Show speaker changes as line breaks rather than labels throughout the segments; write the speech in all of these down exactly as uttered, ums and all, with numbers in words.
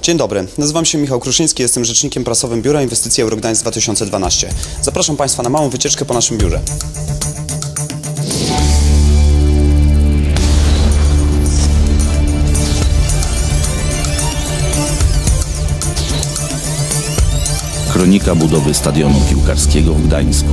Dzień dobry, nazywam się Michał Kruszyński, jestem rzecznikiem prasowym Biura Inwestycji Eurogdańsk dwa tysiące dwanaście. Zapraszam Państwa na małą wycieczkę po naszym biurze.
Kronika budowy stadionu piłkarskiego w Gdańsku.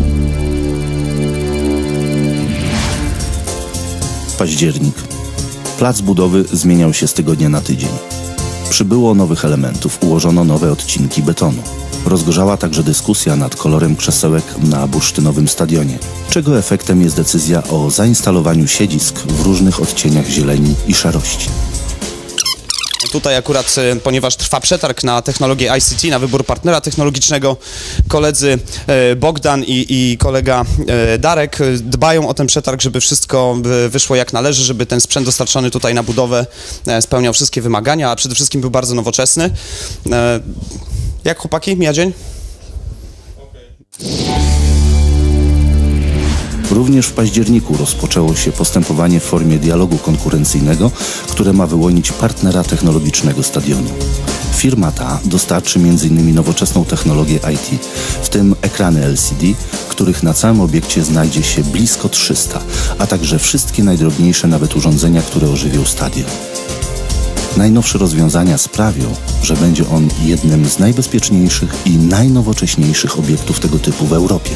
Październik. Plac budowy zmieniał się z tygodnia na tydzień. Przybyło nowych elementów, ułożono nowe odcinki betonu. Rozgorzała także dyskusja nad kolorem krzesełek na bursztynowym stadionie, czego efektem jest decyzja o zainstalowaniu siedzisk w różnych odcieniach zieleni i szarości.
Tutaj akurat, ponieważ trwa przetarg na technologię I C T, na wybór partnera technologicznego, koledzy Bogdan i, i kolega Darek dbają o ten przetarg, żeby wszystko wyszło jak należy, żeby ten sprzęt dostarczony tutaj na budowę spełniał wszystkie wymagania, a przede wszystkim był bardzo nowoczesny. Jak chłopaki, mija dzień?
Również w październiku rozpoczęło się postępowanie w formie dialogu konkurencyjnego, które ma wyłonić partnera technologicznego stadionu. Firma ta dostarczy między innymi nowoczesną technologię I T, w tym ekrany L C D, których na całym obiekcie znajdzie się blisko trzysta, a także wszystkie najdrobniejsze nawet urządzenia, które ożywią stadion. Najnowsze rozwiązania sprawią, że będzie on jednym z najbezpieczniejszych i najnowocześniejszych obiektów tego typu w Europie.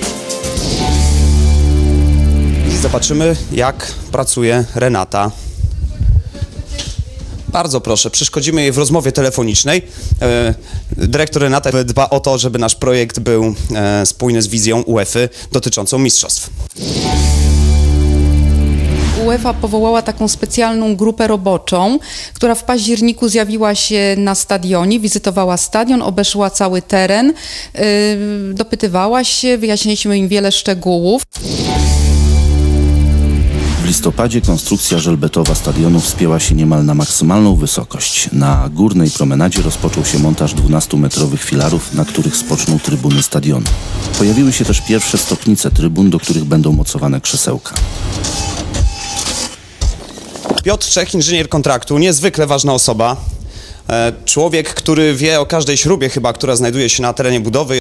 Zobaczymy, jak pracuje Renata. Bardzo proszę, przeszkodzimy jej w rozmowie telefonicznej. Dyrektor Renata dba o to, żeby nasz projekt był spójny z wizją UEFA dotyczącą mistrzostw.
UEFA powołała taką specjalną grupę roboczą, która w październiku zjawiła się na stadionie, wizytowała stadion, obeszła cały teren, yy, dopytywała się, wyjaśniliśmy im wiele szczegółów.
W listopadzie konstrukcja żelbetowa stadionu wspięła się niemal na maksymalną wysokość. Na górnej promenadzie rozpoczął się montaż dwunastometrowych filarów, na których spoczną trybuny stadionu. Pojawiły się też pierwsze stopnice trybun, do których będą mocowane krzesełka.
Piotr Czech, inżynier kontraktu, niezwykle ważna osoba. Człowiek, który wie o każdej śrubie chyba, która znajduje się na terenie budowy.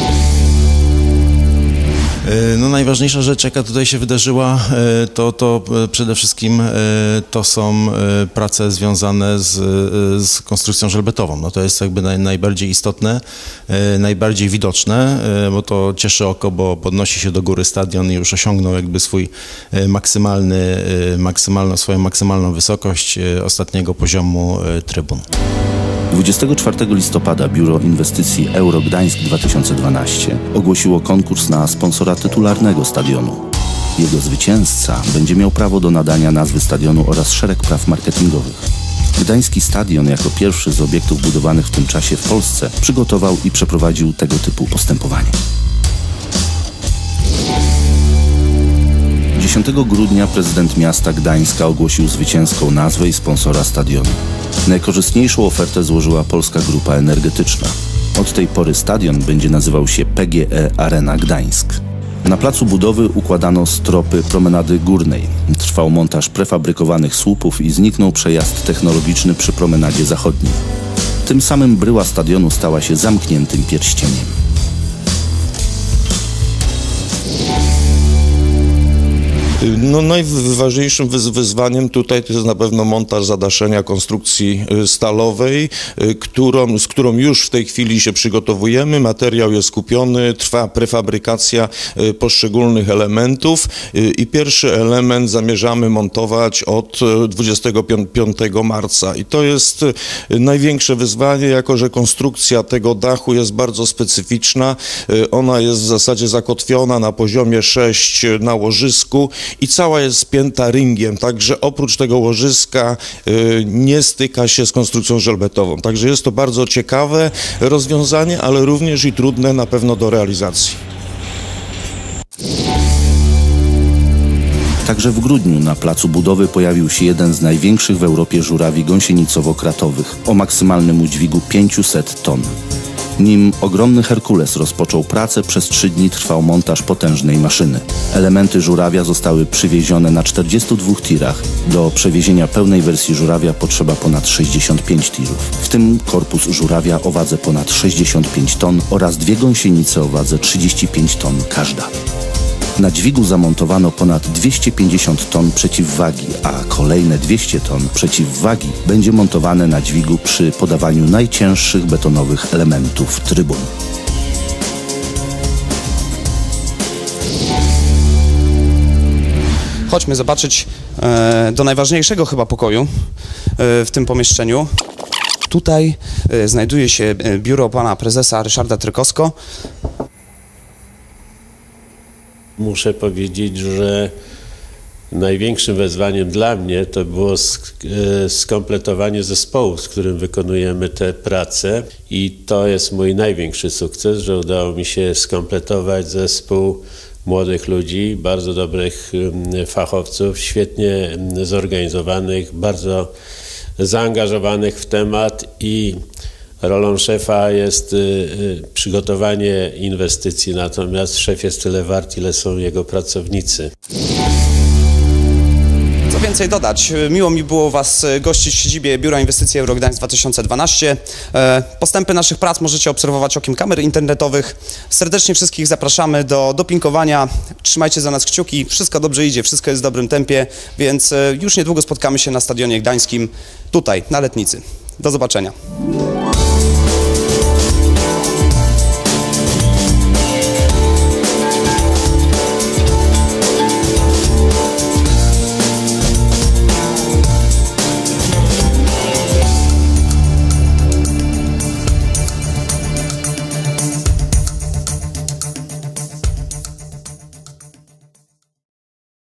No, najważniejsza rzecz, jaka tutaj się wydarzyła, to, to przede wszystkim to są prace związane z, z konstrukcją żelbetową. No, to jest jakby naj, najbardziej istotne, najbardziej widoczne, bo to cieszy oko, bo podnosi się do góry stadion i już osiągnął jakby swój maksymalny, maksymalną, swoją maksymalną wysokość ostatniego poziomu trybun.
dwudziestego czwartego listopada Biuro Inwestycji Eurogdańsk dwa tysiące dwanaście ogłosiło konkurs na sponsora tytularnego stadionu. Jego zwycięzca będzie miał prawo do nadania nazwy stadionu oraz szereg praw marketingowych. Gdański Stadion jako pierwszy z obiektów budowanych w tym czasie w Polsce przygotował i przeprowadził tego typu postępowanie. dziesiątego grudnia prezydent miasta Gdańska ogłosił zwycięską nazwę i sponsora stadionu. Najkorzystniejszą ofertę złożyła Polska Grupa Energetyczna. Od tej pory stadion będzie nazywał się P G E Arena Gdańsk. Na placu budowy układano stropy promenady górnej. Trwał montaż prefabrykowanych słupów i zniknął przejazd technologiczny przy promenadzie zachodniej. Tym samym bryła stadionu stała się zamkniętym pierścieniem.
No, najważniejszym wyzwaniem tutaj to jest na pewno montaż zadaszenia konstrukcji stalowej, którą, z którą już w tej chwili się przygotowujemy. Materiał jest kupiony, trwa prefabrykacja poszczególnych elementów i pierwszy element zamierzamy montować od dwudziestego piątego marca. I to jest największe wyzwanie, jako że konstrukcja tego dachu jest bardzo specyficzna. Ona jest w zasadzie zakotwiona na poziomie sześć na łożysku i cała jest spięta ringiem, także oprócz tego łożyska y, nie styka się z konstrukcją żelbetową. Także jest to bardzo ciekawe rozwiązanie, ale również i trudne na pewno do realizacji.
Także w grudniu na placu budowy pojawił się jeden z największych w Europie żurawi gąsienicowo-kratowych o maksymalnym udźwigu pięćset ton. Nim ogromny Herkules rozpoczął pracę, przez trzy dni trwał montaż potężnej maszyny. Elementy żurawia zostały przywiezione na czterdziestu dwóch tirach. Do przewiezienia pełnej wersji żurawia potrzeba ponad sześćdziesiąt pięć tirów. W tym korpus żurawia o wadze ponad sześćdziesiąt pięć ton oraz dwie gąsienice o wadze trzydzieści pięć ton każda. Na dźwigu zamontowano ponad dwieście pięćdziesiąt ton przeciwwagi, a kolejne dwieście ton przeciwwagi będzie montowane na dźwigu przy podawaniu najcięższych betonowych elementów trybun.
Chodźmy zobaczyć e, do najważniejszego chyba pokoju e, w tym pomieszczeniu. Tutaj e, znajduje się biuro pana prezesa Ryszarda Trykowskiego.
Muszę powiedzieć, że największym wyzwaniem dla mnie to było skompletowanie zespołu, z którym wykonujemy te prace, i to jest mój największy sukces, że udało mi się skompletować zespół młodych ludzi, bardzo dobrych fachowców, świetnie zorganizowanych, bardzo zaangażowanych w temat, i rolą szefa jest y, y, przygotowanie inwestycji, natomiast szef jest tyle wart, ile są jego pracownicy.
Co więcej dodać, miło mi było Was gościć w siedzibie Biura Inwestycji Eurogdańsk dwa tysiące dwanaście. Postępy naszych prac możecie obserwować okiem kamer internetowych. Serdecznie wszystkich zapraszamy do dopingowania. Trzymajcie za nas kciuki, wszystko dobrze idzie, wszystko jest w dobrym tempie, więc już niedługo spotkamy się na Stadionie Gdańskim, tutaj, na Letnicy. Do zobaczenia.